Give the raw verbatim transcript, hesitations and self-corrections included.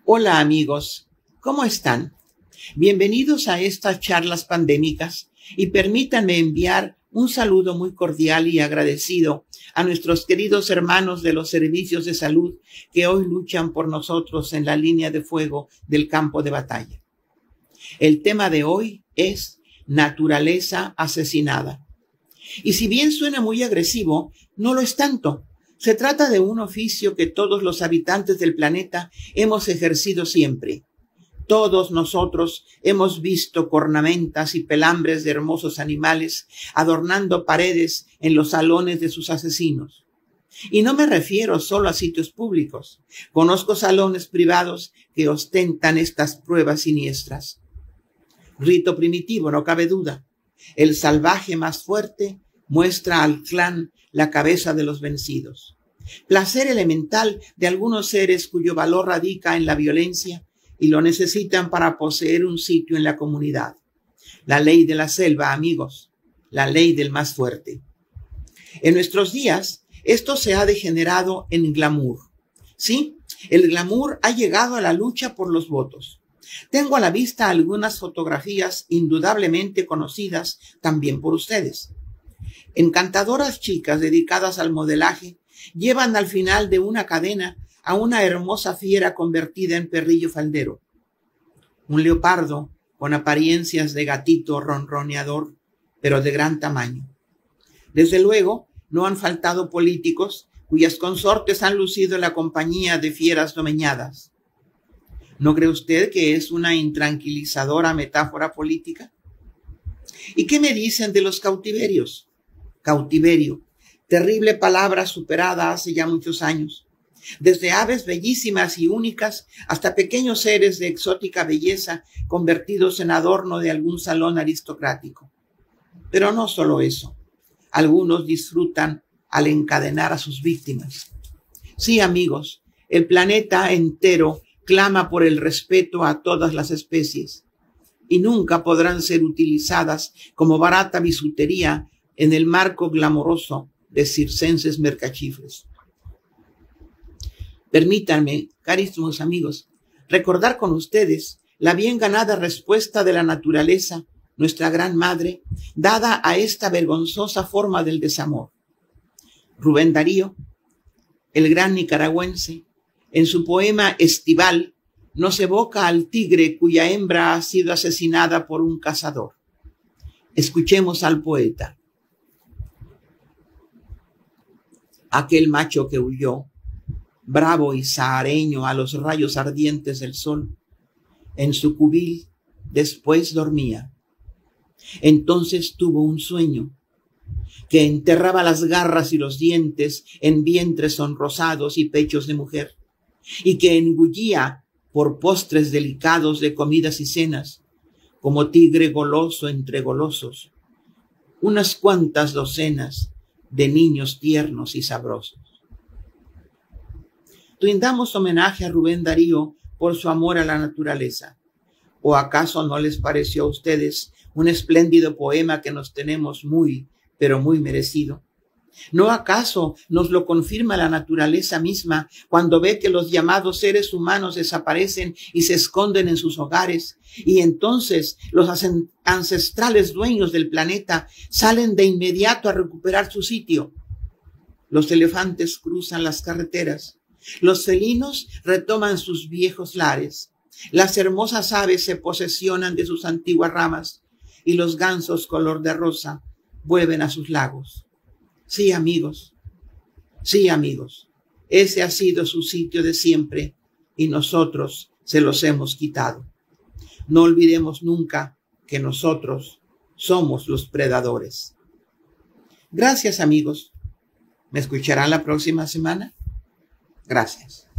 Hola amigos, ¿cómo están? Bienvenidos a estas charlas pandémicas y permítanme enviar un saludo muy cordial y agradecido a nuestros queridos hermanos de los servicios de salud que hoy luchan por nosotros en la línea de fuego del campo de batalla. El tema de hoy es naturaleza asesinada. Y si bien suena muy agresivo, no lo es tanto. Se trata de un oficio que todos los habitantes del planeta hemos ejercido siempre. Todos nosotros hemos visto cornamentas y pelambres de hermosos animales adornando paredes en los salones de sus asesinos. Y no me refiero solo a sitios públicos. Conozco salones privados que ostentan estas pruebas siniestras. Rito primitivo, no cabe duda. El salvaje más fuerte muestra al clan la cabeza de los vencidos. Placer elemental de algunos seres cuyo valor radica en la violencia y lo necesitan para poseer un sitio en la comunidad. La ley de la selva, amigos, la ley del más fuerte. En nuestros días, esto se ha degenerado en glamour. Sí, el glamour ha llegado a la lucha por los votos. Tengo a la vista algunas fotografías indudablemente conocidas también por ustedes. Encantadoras chicas dedicadas al modelaje llevan al final de una cadena a una hermosa fiera convertida en perrillo faldero. Un leopardo con apariencias de gatito ronroneador, pero de gran tamaño. Desde luego, no han faltado políticos cuyas consortes han lucido en la compañía de fieras domeñadas. ¿No cree usted que es una intranquilizadora metáfora política? ¿Y qué me dicen de los cautiverios? Cautiverio, terrible palabra superada hace ya muchos años. Desde aves bellísimas y únicas hasta pequeños seres de exótica belleza convertidos en adorno de algún salón aristocrático. Pero no solo eso. Algunos disfrutan al encadenar a sus víctimas. Sí, amigos, el planeta entero clama por el respeto a todas las especies y nunca podrán ser utilizadas como barata bisutería en el marco glamoroso de circenses mercachifles. Permítanme, carísimos amigos, recordar con ustedes la bien ganada respuesta de la naturaleza, nuestra gran madre, dada a esta vergonzosa forma del desamor. Rubén Darío, el gran nicaragüense, en su poema Estival, nos evoca al tigre cuya hembra ha sido asesinada por un cazador. Escuchemos al poeta. Aquel macho que huyó, bravo y sahareño a los rayos ardientes del sol, en su cubil después dormía. Entonces tuvo un sueño que enterraba las garras y los dientes en vientres sonrosados y pechos de mujer, y que engullía por postres delicados de comidas y cenas, como tigre goloso entre golosos, unas cuantas docenas de niños tiernos y sabrosos. Rindamos homenaje a Rubén Darío por su amor a la naturaleza. ¿O acaso no les pareció a ustedes un espléndido poema que nos tenemos muy, pero muy merecido? ¿No acaso nos lo confirma la naturaleza misma cuando ve que los llamados seres humanos desaparecen y se esconden en sus hogares, y entonces los ancestrales dueños del planeta salen de inmediato a recuperar su sitio? Los elefantes cruzan las carreteras, los felinos retoman sus viejos lares, las hermosas aves se posesionan de sus antiguas ramas y los gansos color de rosa vuelven a sus lagos. Sí, amigos, sí, amigos, ese ha sido su sitio de siempre y nosotros se los hemos quitado. No olvidemos nunca que nosotros somos los predadores. Gracias, amigos. ¿Me escucharán la próxima semana? Gracias.